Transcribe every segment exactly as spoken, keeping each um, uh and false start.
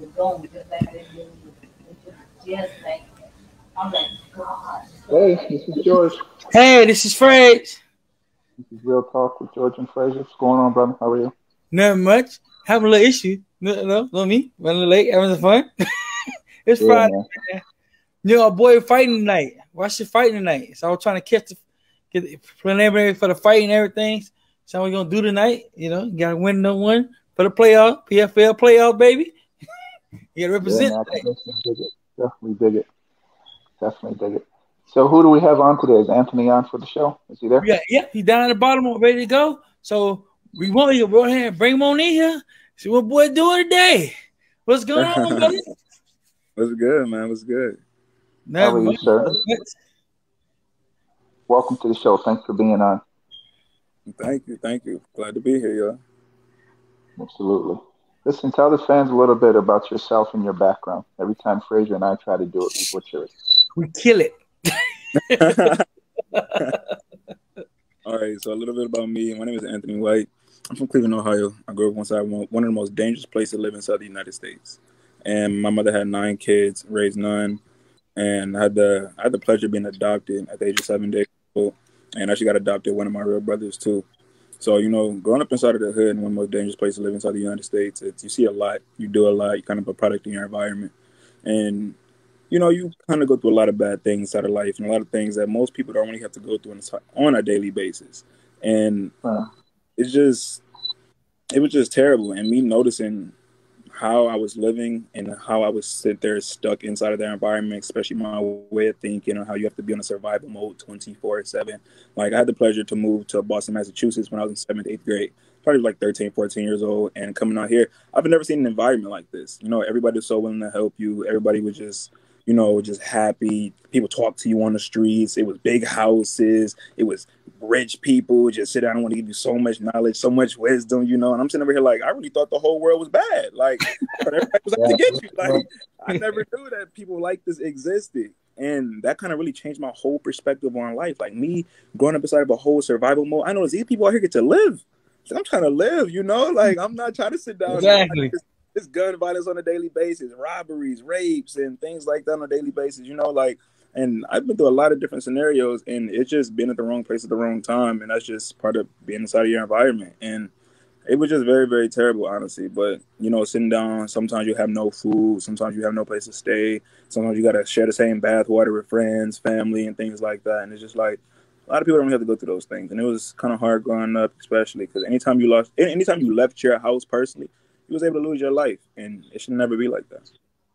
Hey, this is George. Hey, this is Fred. This is Real Talk with George and Fraser. What's going on, brother? How are you? Nothing much. Having a little issue. No, no, not me. Running a little late, having some fun. It's Yeah, Friday. man. Man. You know, our boy fighting tonight. Watch the fighting tonight. So I was trying to catch the get the preliminary for the fight and everything. So we're gonna do tonight. You know, you gotta win no one for the playoff, P F L playoff, baby. You gotta Yeah, represent. man. I can definitely dig it. Definitely dig it. Definitely dig it. So, who do we have on today? Is Anthony on for the show? Is he there? Yeah, yeah, he's down at the bottom, ready to go. So we want you to go ahead and bring him on in here. See what boy doing today. What's going on, brother? What's good, man? What's good? How are Nothing you, much. sir? Welcome to the show. Thanks for being on. Thank you, thank you. Glad to be here, y'all. Absolutely. Listen, tell the fans a little bit about yourself and your background. Every time Fraser and I try to do it, we butcher it. We kill it. All right, so a little bit about me. My name is Anthony White. I'm from Cleveland, Ohio. I grew up on side one one of the most dangerous places to live inside the United States. And my mother had nine kids, raised none, and I had the I had the pleasure of being adopted at the age of seven days old. And I actually got adopted one of my real brothers too. So, you know, growing up inside of the hood and one of the most dangerous places to live inside the United States, it's, you see a lot, you do a lot, you kind of a product in your environment. And, you know, you kind of go through a lot of bad things inside of life and a lot of things that most people don't really have to go through on a daily basis. And Huh. it's just, it was just terrible. And me noticing how I was living and how I would sit there stuck inside of their environment, especially my way of thinking and how you have to be on a survival mode twenty-four seven. Like, I had the pleasure to move to Boston, Massachusetts when I was in seventh, eighth grade, probably like thirteen, fourteen years old. And coming out here, I've never seen an environment like this. You know, everybody was so willing to help you. Everybody was just, you know, just happy. People talk to you on the streets. It was big houses. It was rich people just sit down and want to give you so much knowledge, so much wisdom, you know. And I'm sitting over here like, I really thought the whole world was bad. Like, everybody was out to get you. Like, I never knew that people like this existed. And that kind of really changed my whole perspective on life. Like, me growing up inside of a whole survival mode, I know these people out here get to live. So I'm trying to live, you know. Like, I'm not trying to sit down Exactly. and this gun violence on a daily basis, robberies, rapes, and things like that on a daily basis, you know, like, and I've been through a lot of different scenarios, and it's just been at the wrong place at the wrong time, and that's just part of being inside of your environment, and it was just very, very terrible, honestly. But, you know, sitting down, sometimes you have no food, sometimes you have no place to stay, sometimes you got to share the same bath water with friends, family, and things like that, and it's just like, a lot of people don't have to go through those things, and it was kind of hard growing up, especially, because anytime you lost, anytime you left your house personally, you was able to lose your life, and it should never be like that.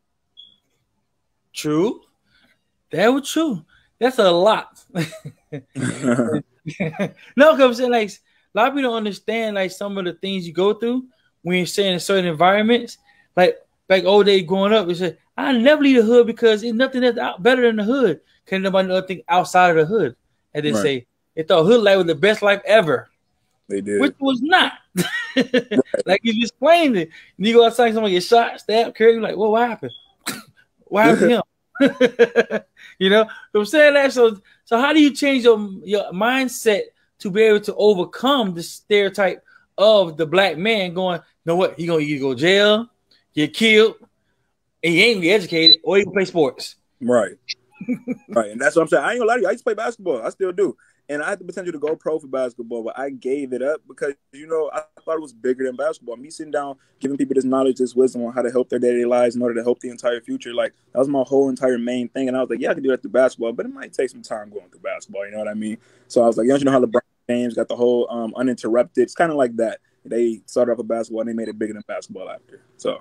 True. That was true. That's a lot. No, because I'm saying, like, a lot of people don't understand, like, some of the things you go through when you're staying in certain environments. Like, back old days growing up, you said, I never leave the hood because there's nothing that's out better than the hood. Can't nobody know nothing outside of the hood. And they Right. say, they thought hood life was the best life ever. They did. Which was not. Like you just explained it. And you go outside, someone get shot, stabbed, carried, you're like, well, what happened? What happened to him? You know, I'm saying that. So, so how do you change your your mindset to be able to overcome the stereotype of the black man going, you know what, he gonna either go to jail, get killed, and he ain't gonna get educated, or he can play sports. Right. Right. And that's what I'm saying. I ain't gonna lie to you. I used to play basketball. I still do. And I had the potential to go pro for basketball, but I gave it up because, you know, I thought it was bigger than basketball. Me sitting down, giving people this knowledge, this wisdom on how to help their daily lives in order to help the entire future. Like, that was my whole entire main thing. And I was like, yeah, I can do that through basketball, but it might take some time going through basketball. You know what I mean? So I was like, you know how LeBron James got the whole um, uninterrupted. It's kind of like that. They started off with basketball and they made it bigger than basketball after. So.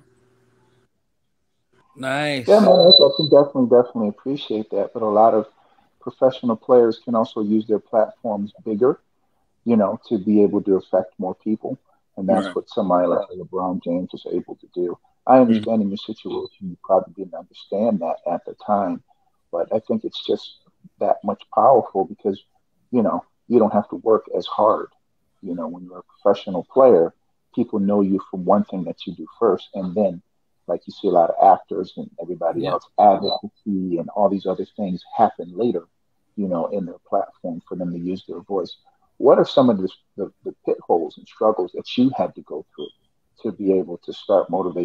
Nice. Yeah, man, I can definitely, definitely appreciate that. But a lot of professional players can also use their platforms bigger, you know, to be able to affect more people. And that's Right. what somebody like LeBron James is able to do. I understand in your situation, you probably didn't understand that at the time, but I think it's just that much powerful because, you know, you don't have to work as hard. You know, when you're a professional player, people know you from one thing that you do first, and then, like you see a lot of actors and everybody Yeah. else, advocacy and all these other things happen later, you know, in their platform for them to use their voice. What are some of the, the, the pit holes and struggles that you had to go through to be able to start motivating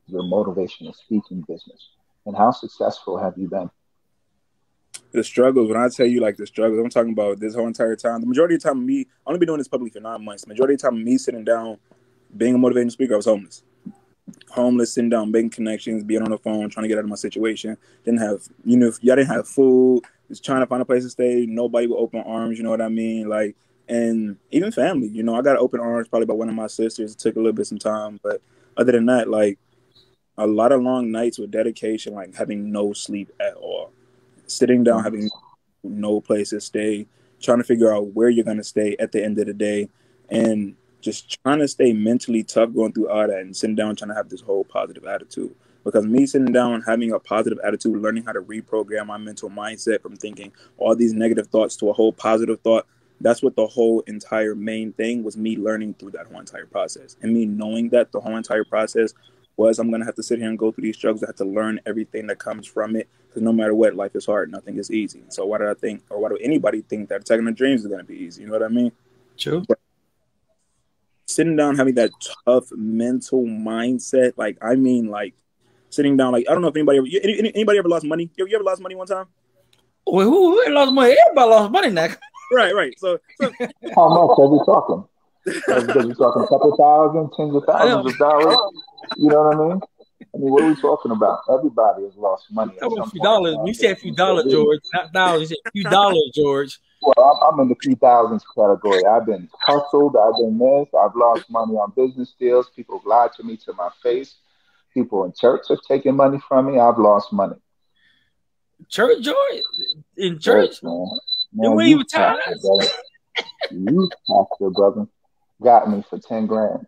your motivational speaking business? And how successful have you been? The struggles, when I tell you like the struggles, I'm talking about this whole entire time. The majority of the time, me, I only been doing this publicly for nine months. The majority of the time, me sitting down, being a motivational speaker, I was homeless. Homeless, sitting down, making connections, being on the phone, trying to get out of my situation. Didn't have, you know, y'all didn't have food. Was trying to find a place to stay. Nobody with open arms, you know what I mean? Like, and even family, you know, I got open arms probably by one of my sisters. It took a little bit some time, but other than that, like, a lot of long nights with dedication, like having no sleep at all. Sitting down, having no place to stay, trying to figure out where you're going to stay at the end of the day, and just trying to stay mentally tough going through all that, and sitting down trying to have this whole positive attitude. Because me sitting down, having a positive attitude, learning how to reprogram my mental mindset from thinking all these negative thoughts to a whole positive thought, that's what the whole entire main thing was, me learning through that whole entire process. And me knowing that the whole entire process was I'm going to have to sit here and go through these struggles. I have to learn everything that comes from it. Because no matter what, life is hard. Nothing is easy. So why do I think, or why do anybody think that attacking their dreams is going to be easy? You know what I mean? True. But sitting down, having that tough mental mindset, like, I mean, like, sitting down, like, I don't know if anybody ever, any, anybody ever lost money? You ever, you ever lost money one time? Well, who, who lost money? Everybody lost money now. Right, right. So, so how much are we talking? Are we talking a couple thousand, tens of thousands of dollars? You know what I mean? I mean, what are we talking about? Everybody has lost money. A few dollars. We said a few dollars, George. Not dollars. We said a few dollars, George. Well, I'm, I'm in the few thousands category. I've been hustled. I've been this. I've lost money on business deals. People have lied to me to my face. People in church have taken money from me. I've lost money. Church, George? In church? Yes, man. Man, Man, you youth pastor, brother. Youth pastor, brother. Got me for ten grand.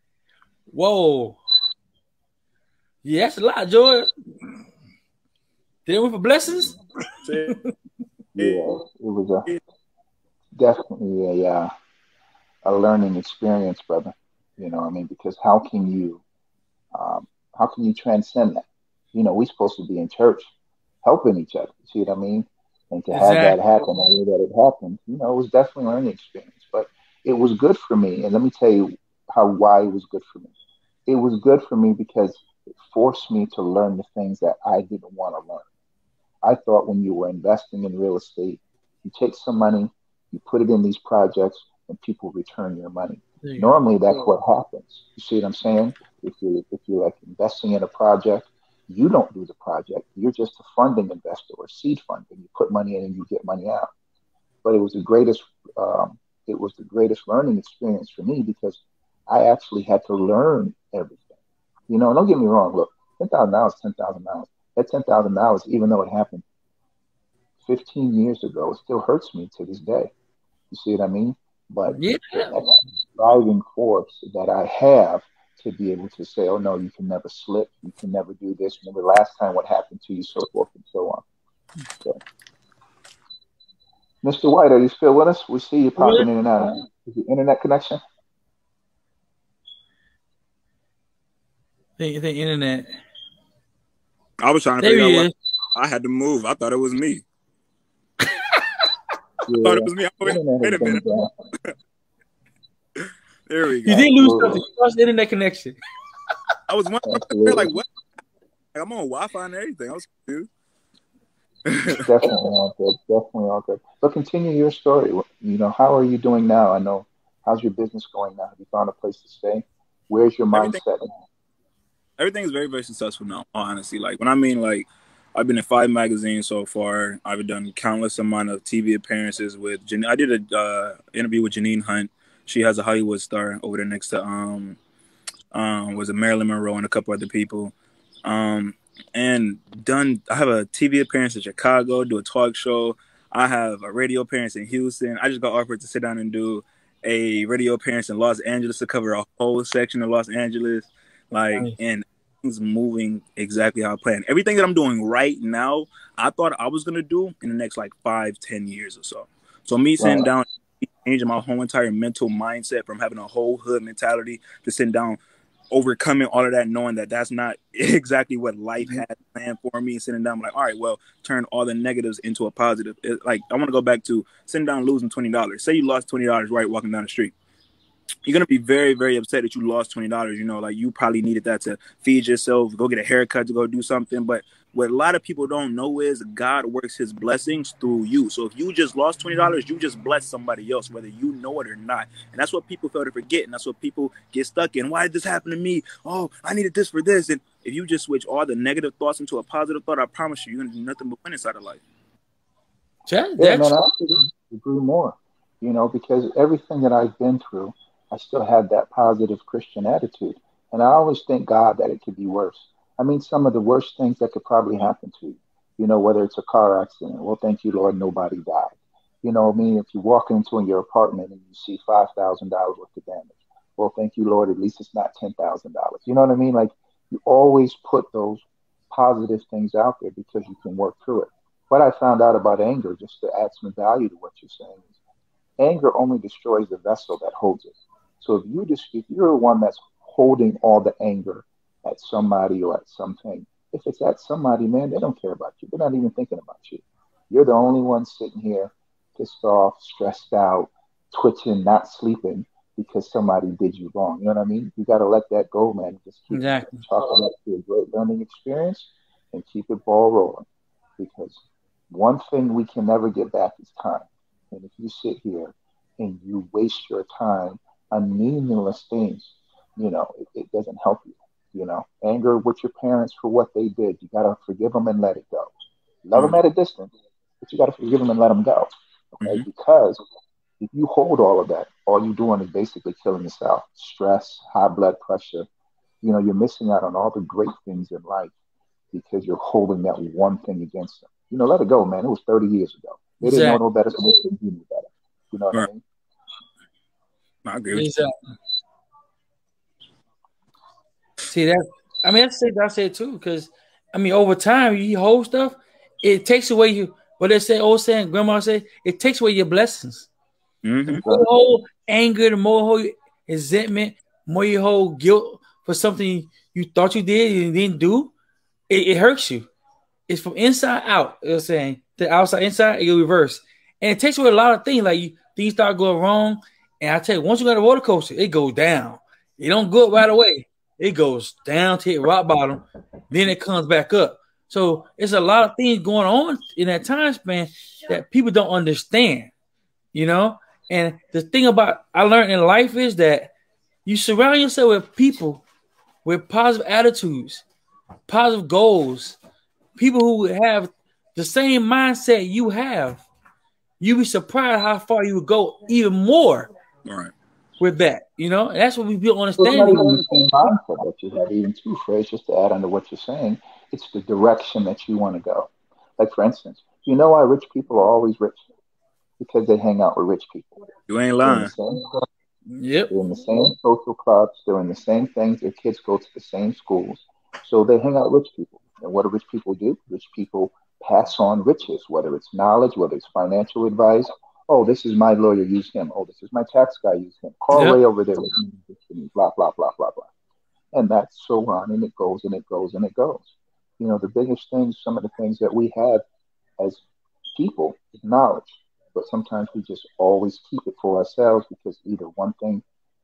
Whoa. Yeah, that's a lot, George. Did it win for blessings? Yeah, it was a definitely a uh, a learning experience, brother. You know what I mean? Because how can you um, how can you transcend that? You know, we're supposed to be in church helping each other. You see what I mean? And to Exactly. have that happen, the way that it happened, you know, it was definitely a learning experience. But it was good for me. And let me tell you how why it was good for me. It was good for me because it forced me to learn the things that I didn't want to learn. I thought when you were investing in real estate, you take some money, you put it in these projects, and people return your money. You Normally, go. That's what happens. You see what I'm saying? If you're, if you're like investing in a project, you don't do the project. You're just a funding investor or seed funding. You put money in and you get money out. But it was the greatest, um, it was the greatest learning experience for me because I actually had to learn everything. You know, don't get me wrong. Look, ten thousand dollars is ten thousand dollars. That ten thousand dollars, even though it happened fifteen years ago, it still hurts me to this day. You see what I mean? But yeah. That's driving force that I have to be able to say, oh, no, you can never slip. You can never do this. Remember last time what happened to you, so forth and so on. So, Mister White, are you still with us? We see you popping in and out. Is the internet connection? The, the internet. I was trying to there figure out what I had to move. I thought it was me. Yeah. I thought it was me. Wait, wait a minute. There we go. You didn't lose something. You lost the internet connection. I was wondering, like, what? Like, I'm on Wi-Fi and everything. I was confused. Definitely all good. Definitely all good. But continue your story. You know, how are you doing now? I know. How's your business going now? Have you found a place to stay? Where's your mindset everything, now? Everything is very, very successful now, honestly. Like, when I mean, like, I've been in five magazines so far. I've done countless amount of T V appearances with Jan- I did an uh, interview with Janine Hunt. She has a Hollywood star over there next to, um, um, was it Marilyn Monroe and a couple other people. Um, and done, I have a T V appearance in Chicago, do a talk show. I have a radio appearance in Houston. I just got offered to sit down and do a radio appearance in Los Angeles to cover a whole section of Los Angeles. Like, nice. And things moving exactly how I planned. Everything that I'm doing right now, I thought I was going to do in the next like five, ten years or so. So me sitting wow. down, changing my whole entire mental mindset from having a whole hood mentality to sitting down, overcoming all of that, knowing that that's not exactly what life had planned for me, sitting down, I'm like, all right, well, turn all the negatives into a positive. It, like, I want to go back to sitting down, losing twenty dollars. Say you lost twenty dollars right walking down the street. you're gonna be very, very upset that you lost twenty dollars. You know, like you probably needed that to feed yourself, go get a haircut, to go do something. But what a lot of people don't know is God works his blessings through you. So if you just lost twenty dollars, you just blessed somebody else, whether you know it or not. And that's what people fail to forget. And that's what people get stuck in. Why did this happen to me? Oh, I needed this for this. And if you just switch all the negative thoughts into a positive thought, I promise you, you're going to do nothing but win inside of life. Yeah, yeah man, I agree more, you know, because everything that I've been through, I still had that positive Christian attitude. And I always thank God that it could be worse. I mean, some of the worst things that could probably happen to you, you know, whether it's a car accident. Well, thank you, Lord, nobody died. You know what I mean? If you walk into your apartment and you see five thousand dollars worth of damage, well, thank you, Lord, at least it's not ten thousand dollars. You know what I mean? Like, you always put those positive things out there because you can work through it. What I found out about anger, just to add some value to what you're saying, is anger only destroys the vessel that holds it. So if you just, if you're the one that's holding all the anger at somebody or at something, if it's at somebody, man, they don't care about you. They're not even thinking about you. You're the only one sitting here pissed off, stressed out, twitching, not sleeping because somebody did you wrong. You know what I mean? You got to let that go, man. Just keep exactly. talking about to a great learning experience and keep it ball rolling. Because one thing we can never get back is time. And if you sit here and you waste your time on meaningless things, you know, it, it doesn't help you. You know, anger with your parents for what they did. You got to forgive them and let it go. Love mm-hmm. them at a distance, but you got to forgive them and let them go. Okay? Mm-hmm. Because if you hold all of that, all you're doing is basically killing yourself. Stress, high blood pressure. You know, you're missing out on all the great things in life because you're holding that one thing against them. You know, let it go, man. It was thirty years ago. They didn't exactly. know no better, so they couldn't do no better. You know what right. I mean? I agree with exactly. you. See that? I mean, I say I say it too, because I mean, over time, you hold stuff, it takes away you. What they say, old saying, grandma say, it takes away your blessings. Mm-hmm. The more you hold anger, the more you hold resentment, the more you hold guilt for something you thought you did and didn't do, it, it hurts you. It's from inside out. You're saying the outside inside, it will reverse, and it takes away a lot of things. Like you, things start going wrong, and I tell you, once you got a roller coaster, it goes down. It don't go up right away. It goes down to hit rock bottom, then it comes back up. So it's a lot of things going on in that time span that people don't understand, you know? And the thing about I learned in life is that you surround yourself with people with positive attitudes, positive goals, people who have the same mindset you have. You'd be surprised how far you would go even more. All right. With that, you know, and that's what we build understanding. It's not even the same mindset that you have, even too, Fred, just to add on to what you're saying. It's the direction that you want to go. Like, for instance, you know why rich people are always rich? Because they hang out with rich people. You ain't lying. Yep. They're in the same social clubs. They're in the same things. Their kids go to the same schools. So they hang out with rich people. And what do rich people do? Rich people pass on riches, whether it's knowledge, whether it's financial advice. Oh, this is my lawyer, use him. Oh, this is my tax guy, use him. Carl yep. Ray over there, blah, blah, blah, blah, blah. And that's so on, and it goes, and it goes, and it goes. You know, the biggest things, some of the things that we have as people is knowledge. But sometimes we just always keep it for ourselves because either one thing,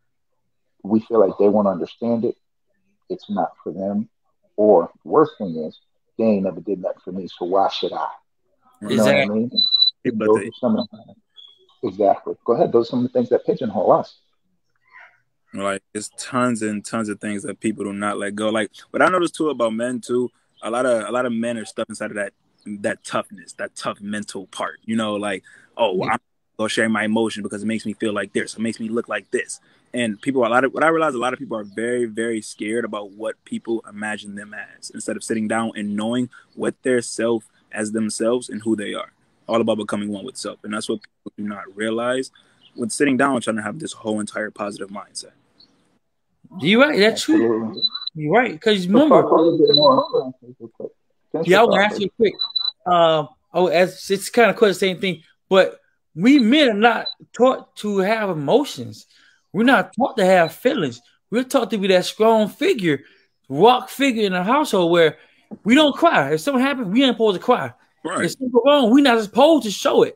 we feel like they won't understand it, it's not for them. Or the worst thing is, they ain't never did that for me, so why should I? You know exactly. what I mean? Those are some of the, exactly. Go ahead. Those are some of the things that pigeonhole us. Like, it's tons and tons of things that people do not let go. Like, what I noticed too about men too, a lot of a lot of men are stuck inside of that that toughness, that tough mental part. You know, like, oh, well, I'm gonna share my emotion because it makes me feel like this. It makes me look like this. And people, a lot of what I realize, a lot of people are very, very scared about what people imagine them as, instead of sitting down and knowing what their self as themselves and who they are. All about becoming one with self. And that's what people do not realize with sitting down and trying to have this whole entire positive mindset. You're right. That's true. You're right. Because remember, yeah, I want to ask you quick. Um, oh, as it's kind of quite the same thing, but we men are not taught to have emotions. We're not taught to have feelings. We're taught to be that strong figure, rock figure in a household where we don't cry. If something happens, we ain't supposed to cry. Right. If something wrong, we're not supposed to show it.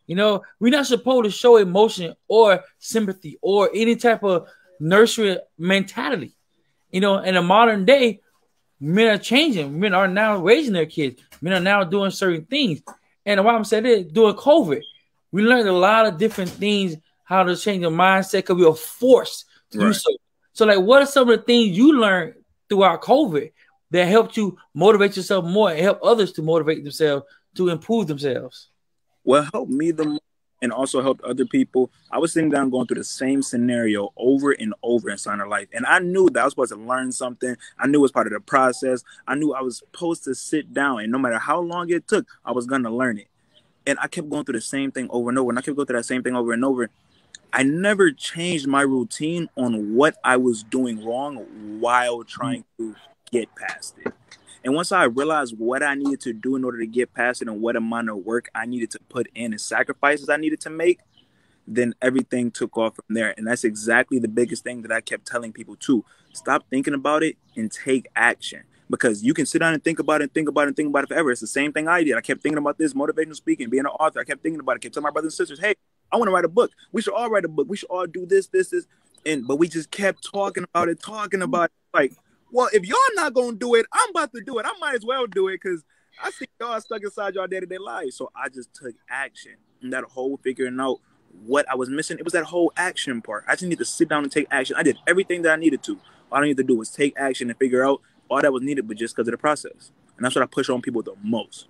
You know, we're not supposed to show emotion or sympathy or any type of nursery mentality. You know, in the modern day, men are changing. Men are now raising their kids. Men are now doing certain things. And why I'm saying this, during COVID, we learned a lot of different things, how to change the mindset because we were forced to right. do so. So, like, what are some of the things you learned throughout COVID that helped you motivate yourself more and help others to motivate themselves to improve themselves? What helped me the most and also helped other people, I was sitting down going through the same scenario over and over inside our life. And I knew that I was supposed to learn something. I knew it was part of the process. I knew I was supposed to sit down, and no matter how long it took, I was going to learn it. And I kept going through the same thing over and over. And I kept going through that same thing over and over. I never changed my routine on what I was doing wrong while trying to get past it. And once I realized what I needed to do in order to get past it and what amount of work I needed to put in and sacrifices I needed to make, then everything took off from there. And that's exactly the biggest thing that I kept telling people too. Stop thinking about it and take action. Because you can sit down and think about it and think about it and think about it forever. It's the same thing I did. I kept thinking about this, motivational speaking, being an author. I kept thinking about it. I kept telling my brothers and sisters, hey, I want to write a book. We should all write a book. We should all do this, this, this. And but we just kept talking about it, talking about it. Like, well, if y'all not going to do it, I'm about to do it. I might as well do it because I see y'all stuck inside y'all day-to-day lives. So I just took action. And that whole figuring out what I was missing, it was that whole action part. I just need to sit down and take action. I did everything that I needed to. All I needed to do was take action and figure out all that was needed, but just because of the process. And that's what I push on people the most.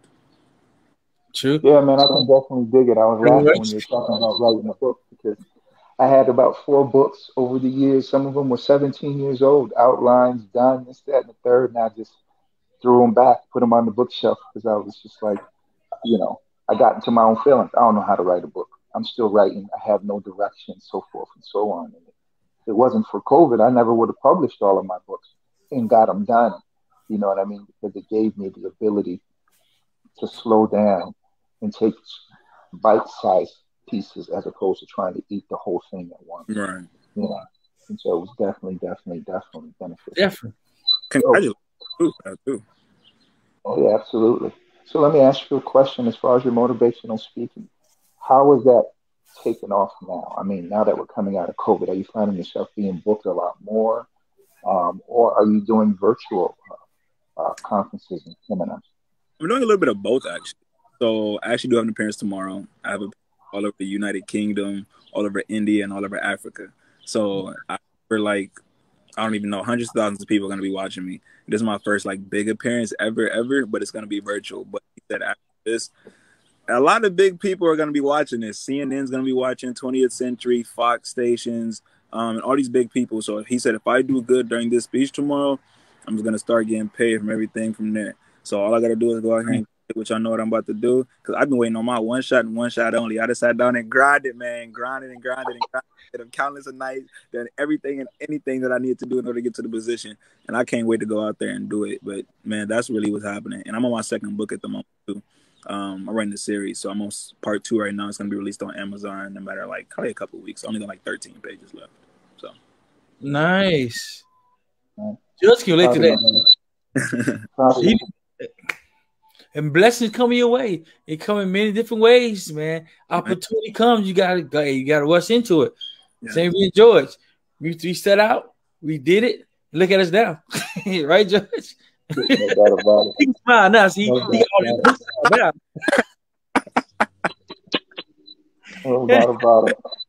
True. Yeah, man, I can definitely dig it. I was laughing when you were talking about writing a book because I had about four books over the years. Some of them were seventeen years old, outlines done, this, that, and the third. And I just threw them back, put them on the bookshelf because I was just like, you know, I got into my own feelings. I don't know how to write a book. I'm still writing. I have no direction, so forth and so on. And if it wasn't for COVID, I never would have published all of my books and got them done. You know what I mean? Because it gave me the ability to slow down and take bite-sized pieces as opposed to trying to eat the whole thing at once. Right. You know? And so it was definitely, definitely, definitely beneficial. Definitely. Congratulations. So, oh, yeah, absolutely. So let me ask you a question as far as your motivational speaking. How is that taken off now? I mean, now that we're coming out of COVID, are you finding yourself being booked a lot more? Um, or are you doing virtual uh, uh, conferences and seminars? I'm doing a little bit of both, actually. So I actually do have an appearance tomorrow. I have a all over the United Kingdom, all over India, and all over Africa. So I, for like, I don't even know, hundreds of thousands of people are going to be watching me. This is my first like big appearance ever, ever, but it's going to be virtual. But he said after this, a lot of big people are going to be watching this. C N N's going to be watching, twentieth Century, Fox stations, um, and all these big people. So he said, if I do good during this speech tomorrow, I'm just going to start getting paid from everything from there. So all I got to do is go out here and which I know what I'm about to do, because I've been waiting on my one shot and one shot only. I just sat down and grinded, man, grinded and grinded and grinded countless of nights, done everything and anything that I need to do in order to get to the position, and I can't wait to go out there and do it. But man, that's really what's happening, and I'm on my second book at the moment too. Um, I'm writing the series, so I'm on part two right now. It's gonna be released on Amazon in a matter of like probably a couple of weeks. Only got like thirteen pages left. So nice. Just can relate to that. And blessings coming your way. It come in many different ways, man. Opportunity comes, you gotta go, you gotta rush into it. Yeah. Same with George. We, we set out, we did it. Look at us now, right, George? No doubt about it. He smile now. See, no he got all No doubt about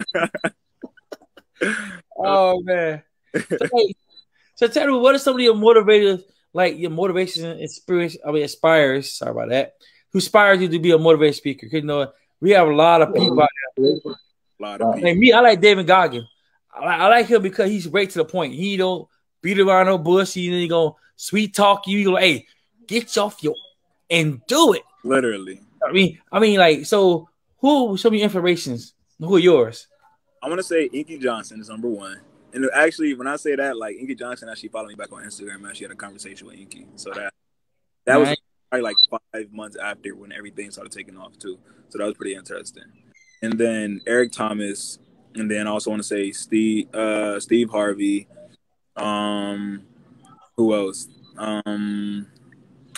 it. Oh man. So, hey, so tell me, what are some of your motivators? Like your motivation and experience, I mean, inspires. Sorry about that. Who inspires you to be a motivated speaker? Because you know we have a lot of people out there. A lot of people. Like me, I like David Goggins. I like, I like him because he's right to the point. He don't beat around no bush. He ain't gonna sweet talk you. You go, hey, get off your and do it. Literally. I mean, I mean, like, so who? Some of your inspirations. Who are yours? I want to say Inky Johnson is number one. And actually, when I say that, like Inky Johnson actually followed me back on Instagram. Man, she had a conversation with Inky, so that that was probably like five months after when everything started taking off too. So that was pretty interesting. And then Eric Thomas, and then I also want to say Steve, uh, Steve Harvey. Um, who else? Um,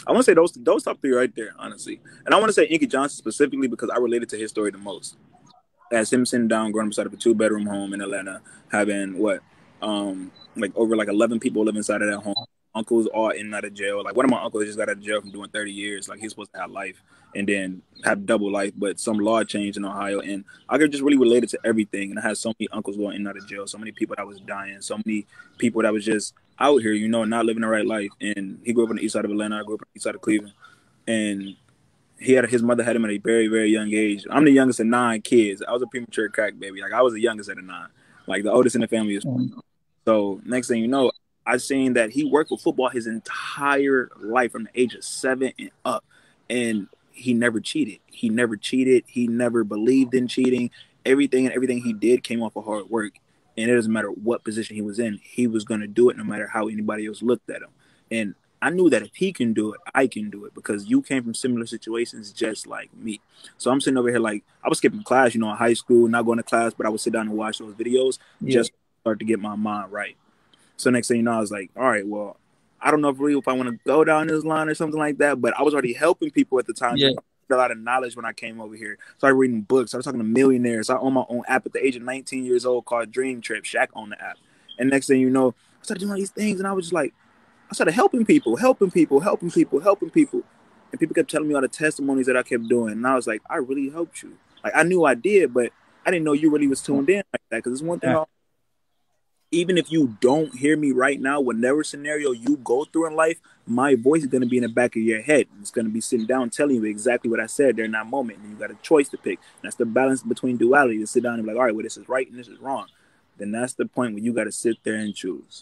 I want to say those those top three right there, honestly. And I want to say Inky Johnson specifically because I related to his story the most. As him sitting down, growing beside of a two bedroom home in Atlanta, having what, um, like over like eleven people live inside of that home. Uncles all in and out of jail. Like one of my uncles just got out of jail from doing thirty years. Like he's supposed to have life and then have double life, but some law changed in Ohio, and I could just really relate it to everything. And I had so many uncles going in and out of jail, so many people that was dying, so many people that was just out here, you know, not living the right life. And he grew up on the east side of Atlanta. I grew up on the east side of Cleveland, and he had his mother had him at a very, very young age. I'm the youngest of nine kids. I was a premature crack baby. Like I was the youngest of the nine. Like the oldest in the family is. Mm-hmm. So next thing you know, I seen that he worked with football his entire life from the age of seven and up, and he never cheated. He never cheated. He never believed in cheating. Everything and everything he did came off of hard work, and it doesn't matter what position he was in. He was going to do it no matter how anybody else looked at him. And I knew that if he can do it, I can do it because you came from similar situations just like me. So I'm sitting over here like I was skipping class, you know, in high school, not going to class, but I would sit down and watch those videos yeah. just to start to get my mind right. So next thing you know, I was like, all right, well, I don't know if really if I want to go down this line or something like that, but I was already helping people at the time. Yeah. I had a lot of knowledge when I came over here. Started reading books. I was talking to millionaires. I own my own app at the age of nineteen years old called Dream Trip. Shaq owned the app. And next thing you know, I started doing all these things, and I was just like, I started helping people, helping people, helping people, helping people. And people kept telling me all the testimonies that I kept doing. And I was like, I really helped you. Like, I knew I did, but I didn't know you really was tuned in like that. Because it's one thing yeah. Even if you don't hear me right now, whatever scenario you go through in life, my voice is going to be in the back of your head. It's going to be sitting down telling you exactly what I said there in that moment. And you got a choice to pick. And that's the balance between duality, to sit down and be like, all right, well, this is right and this is wrong. Then that's the point where you got to sit there and choose.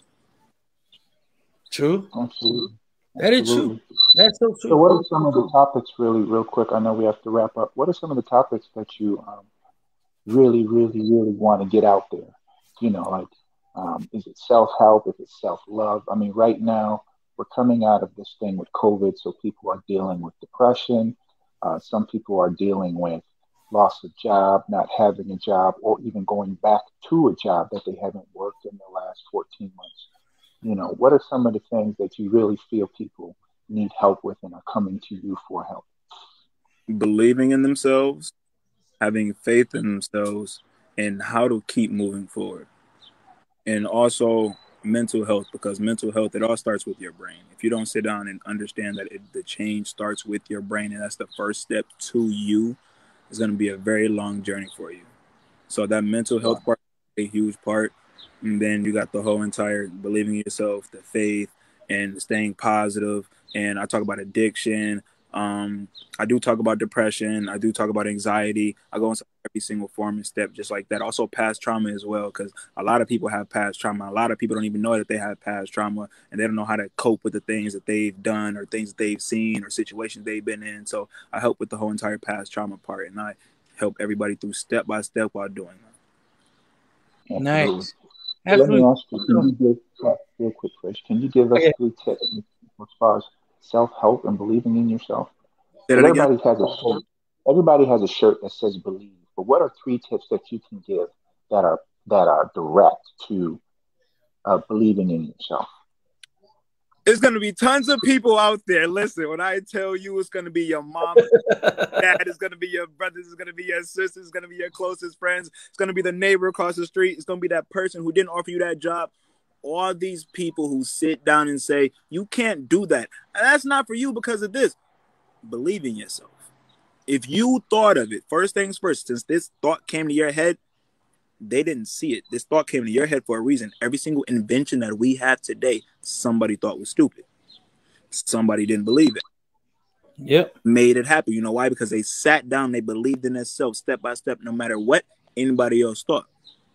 True. Absolutely. That is true. That's so true. So what are some of the topics, really, real quick? I know we have to wrap up. What are some of the topics that you um, really, really, really want to get out there? You know, like, Um, is it self-help? Is it self-love? I mean, right now, we're coming out of this thing with COVID, so people are dealing with depression. Uh, some people are dealing with loss of job, not having a job, or even going back to a job that they haven't worked in the last fourteen months. You know, what are some of the things that you really feel people need help with and are coming to you for help? Believing in themselves, having faith in themselves, and how to keep moving forward. And also mental health, because mental health, it all starts with your brain. If you don't sit down and understand that it, the change starts with your brain, and that's the first step to you, it's going to be a very long journey for you. So that mental health part is a huge part. And then you got the whole entire believing in yourself, the faith, and staying positive. And I talk about addiction. Um, I do talk about depression. I do talk about anxiety. I go into every single form and step just like that. Also past trauma as well, because a lot of people have past trauma. A lot of people don't even know that they have past trauma, and they don't know how to cope with the things that they've done or things that they've seen or situations they've been in. So I help with the whole entire past trauma part, and I help everybody through step by step while doing that. Nice. Let me ask you, can you give, uh, real quick, Chris, can you give us okay. three tips as far as self-help and believing in yourself? Everybody has a shirt. Everybody has a shirt that says believe. But what are three tips that you can give that are that are direct to uh, believing in yourself? There's going to be tons of people out there. Listen, when I tell you it's going to be your mom, dad, it's going to be your brothers, it's going to be your sisters, it's going to be your closest friends, it's going to be the neighbor across the street, it's going to be that person who didn't offer you that job. All these people who sit down and say, you can't do that. And that's not for you because of this. Believe in yourself. If you thought of it, first things first, since this thought came to your head, they didn't see it. This thought came to your head for a reason. Every single invention that we have today, somebody thought was stupid. Somebody didn't believe it. Yep. Made it happen. You know why? Because they sat down, they believed in themselves step by step, no matter what anybody else thought.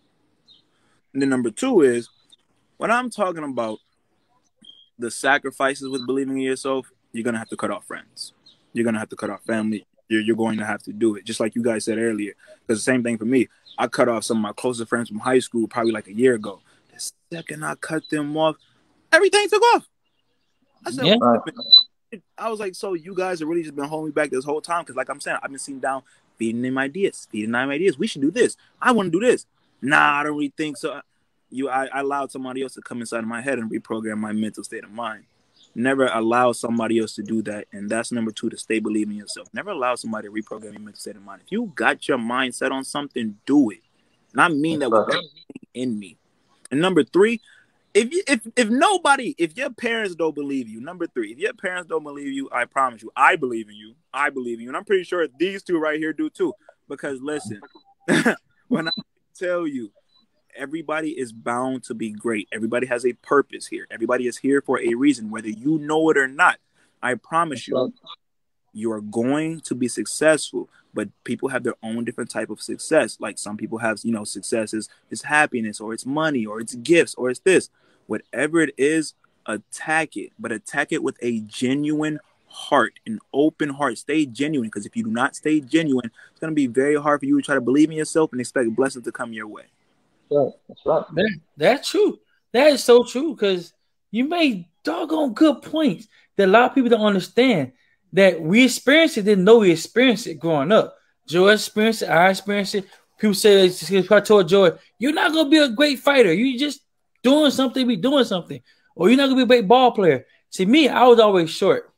And then number two is, when I'm talking about the sacrifices with believing in yourself, you're going to have to cut off friends. You're going to have to cut off family. You're, you're going to have to do it, just like you guys said earlier. Because the same thing for me. I cut off some of my closest friends from high school probably like a year ago. The second I cut them off, everything took off. I said, yeah. I was like, so you guys have really just been holding me back this whole time? Because like I'm saying, I've been sitting down, feeding them ideas, feeding them ideas. We should do this. I want to do this. Nah, I don't really think so. You, I, I allowed somebody else to come inside of my head and reprogram my mental state of mind. Never allow somebody else to do that. And that's number two, to stay believing in yourself. Never allow somebody to reprogram your mental state of mind. If you got your mindset on something, do it. And I mean that with everything in me. And number three, if you, if if nobody, if your parents don't believe you, number three, if your parents don't believe you, I promise you, I believe in you. I believe in you. And I'm pretty sure these two right here do too. Because listen, when I tell you, everybody is bound to be great. Everybody has a purpose here. Everybody is here for a reason, whether you know it or not. I promise you, you are going to be successful, but people have their own different type of success. Like some people have, you know, success is, is happiness, or it's money, or it's gifts, or it's this. Whatever it is, attack it, but attack it with a genuine heart, an open heart. Stay genuine, because if you do not stay genuine, it's going to be very hard for you to try to believe in yourself and expect blessings to come your way. Right. That's right. That, that's true. That is so true, because you made doggone good points that a lot of people don't understand, that we experienced it, didn't know we experienced it growing up. Joy experienced it. I experienced it. People say, I told Joy, you're not going to be a great fighter. You just doing something, be doing something. Or you're not going to be a great ball player. See, me, I was always short.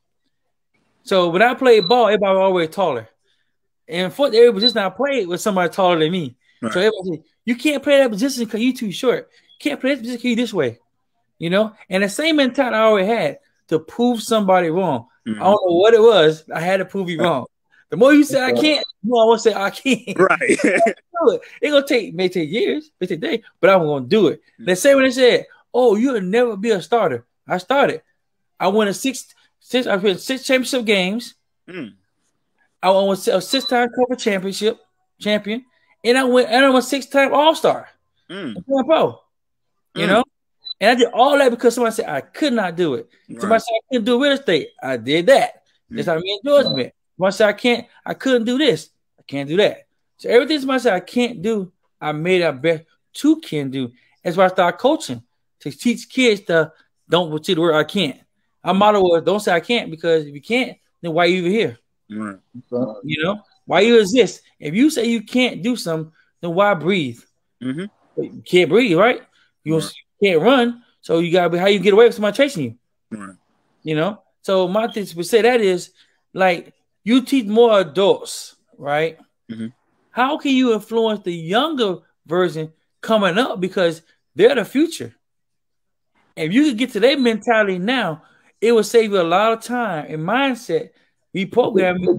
So when I played ball, everybody was always taller. And for every position I played with somebody taller than me. Right. So everybody said, you can't play that position because you're too short. You can't play that position because you're this way. You know? And the same mentality I always had to prove somebody wrong. Mm-hmm. I don't know what it was. I had to prove you wrong. The more you say I can't, the more I want to say I can't. Right. It's going to take, may take years, may take days, but I'm going to do it. Mm-hmm. Let's say when they said, oh, you'll never be a starter. I started. I won a six, six I won six championship games. Mm. I won a six-time cover championship champion. And I went, and I'm a six-time All-Star. Mm. Pro, you mm. know? And I did all that because somebody said I could not do it. Right. Somebody said I couldn't do real estate. I did that. Mm. That's how me and George met. Somebody said I can't, I couldn't do this. I can't do that. So everything somebody said I can't do, I made our best to can do. That's why I started coaching, to teach kids to don't see the word I can't. Our motto was don't say I can't, because if you can't, then why are you even here? Right. You know? Why you exist? If you say you can't do something, then why breathe? Mm-hmm. You can't breathe, right? You, right. you can't run, so you gotta be how you get away with somebody chasing you. Right. You know. So my thing to say that is like you teach more adults, right? Mm-hmm. How can you influence the younger version coming up, because they're the future? If you could get to their mentality now, it would save you a lot of time and mindset. Reprogramming.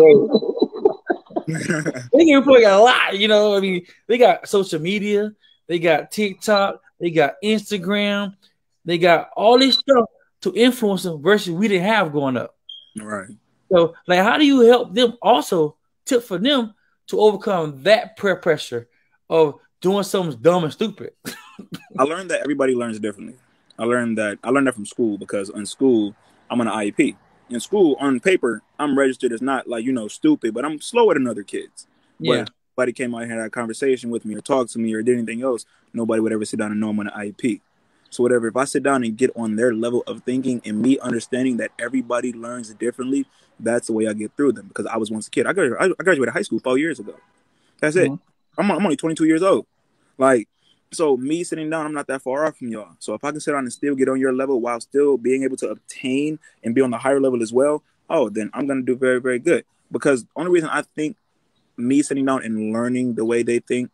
They can play a lot, you know. I mean, they got social media, they got TikTok, they got Instagram, they got all this stuff to influence them versus we didn't have growing up. Right. So, like, how do you help them also tip for them to overcome that peer pressure of doing something dumb and stupid? I learned that everybody learns differently. I learned that I learned that from school, because in school I'm on an I E P. In school, on paper, I'm registered as not like, you know, stupid, but I'm slower than other kids. Yeah. But if somebody came out and had a conversation with me or talked to me or did anything else, nobody would ever sit down and know I'm on an I E P. So whatever, if I sit down and get on their level of thinking and me understanding that everybody learns differently, that's the way I get through them. Because I was once a kid. I graduated, I graduated high school four years ago. That's mm-hmm. it. I'm, I'm only twenty-two years old. Like, so me sitting down, I'm not that far off from y'all. So if I can sit down and still get on your level while still being able to obtain and be on the higher level as well, oh, then I'm going to do very, very good. Because the only reason I think me sitting down and learning the way they think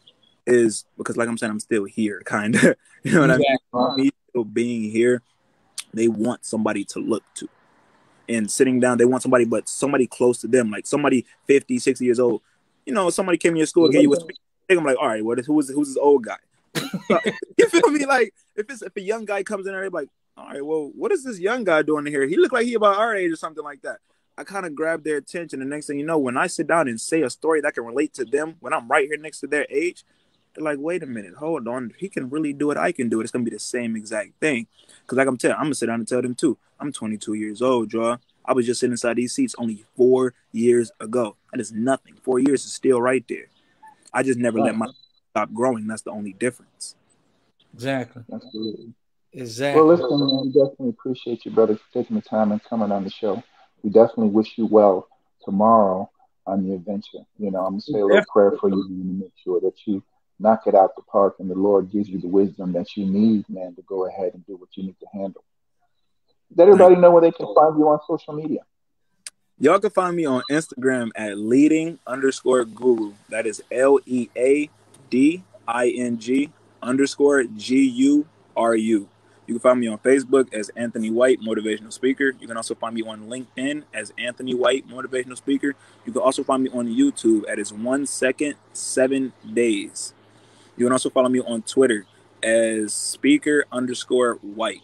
is because, like I'm saying, I'm still here, kind of. You know what yeah. I mean? Me still being here, they want somebody to look to. And sitting down, they want somebody, but somebody close to them, like somebody fifty, sixty years old. You know, somebody came to your school and gave you a speech. I'm like, all right, what is, who is who's this old guy? You feel me? Like, if it's if a young guy comes in there, like, all right, well, what is this young guy doing here? He looked like he about our age or something like that. I kind of grab their attention. The next thing you know, when I sit down and say a story that can relate to them, when I'm right here next to their age, they're like, wait a minute, hold on. He can really do it. I can do it. It's going to be the same exact thing. Because like I'm telling, I'm going to sit down and tell them too. I'm twenty-two years old, Draw. I was just sitting inside these seats only four years ago. That is nothing. Four years is still right there. I just never let my stop growing. That's the only difference. Exactly. Absolutely. Exactly. Well, listen, man, we definitely appreciate you, brother, for taking the time and coming on the show. We definitely wish you well tomorrow on your adventure. You know, I'm going to say a little prayer for you and make sure that you knock it out the park and the Lord gives you the wisdom that you need, man, to go ahead and do what you need to handle. Let everybody know where they can find you on social media. Y'all can find me on Instagram at leading underscore guru. That is L E A D I N G underscore G U R U. You can find me on Facebook as Anthony White, Motivational Speaker. You can also find me on LinkedIn as Anthony White, Motivational Speaker. You can also find me on YouTube at is one second, seven days. You can also follow me on Twitter as speaker underscore white.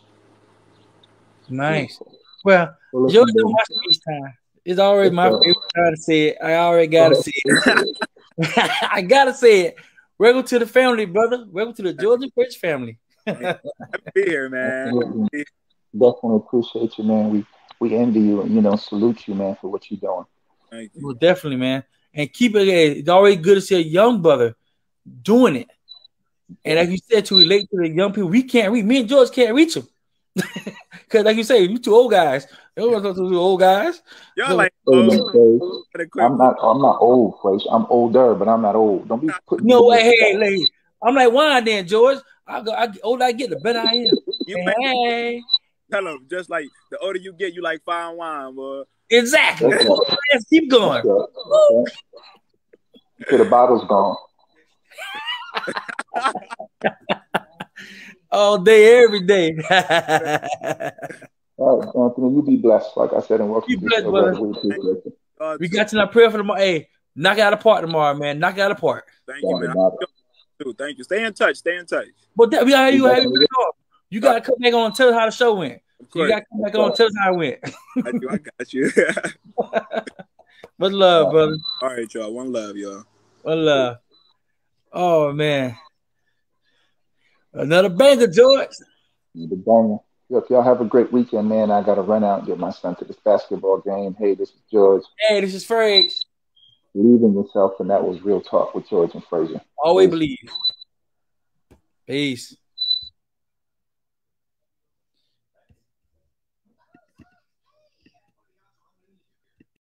Nice. Well, well George don't watch FaceTime. It's already my favorite time to say it. I already gotta say it. I gotta say it. Welcome to the family, brother. Welcome to the Georgia French family. Happy to be here, man. Definitely. Definitely appreciate you, man. We we envy you and you know salute you, man, for what you're doing. Thank you. Well, definitely, man. And keep it. It's always good to see a young brother doing it. And like you said, to relate to the young people, we can't reach. Me and George can't reach them. Because like you say, you two old guys. They don't want to talk to old guys. Y'all so, like old. I'm not I'm not old, Fraser. I'm older, but I'm not old. Don't be putting no way, hey, lady. I'm like, why then, George? I go I older I get, the better I am. You hey. Tell them, just like the older you get, you like fine wine, boy. Exactly. Let's keep going. Okay. Till the bottle's gone. All day, every day. All right, Anthony, you be blessed. Like I said, and welcome be to blessed, the brother. We got you in our prayer for tomorrow. Hey, knock it out of park tomorrow, man. Knock it out of park. Thank you, man. Thank you. Stay in touch. Stay in touch. But that, we gotta, you, have you, you gotta come back on and tell us how the show went. You gotta come back on and tell us how it went. I do. I got you. Much love, brother. All right, y'all. One love, y'all. One love. Oh man. Another banger, George. The banger. Look, y'all have a great weekend, man. I got to run out and get my son to this basketball game. Hey, this is George. Hey, this is Fraser. Believe in yourself, and that was Real Talk with George and Fraser. Always believe. Peace.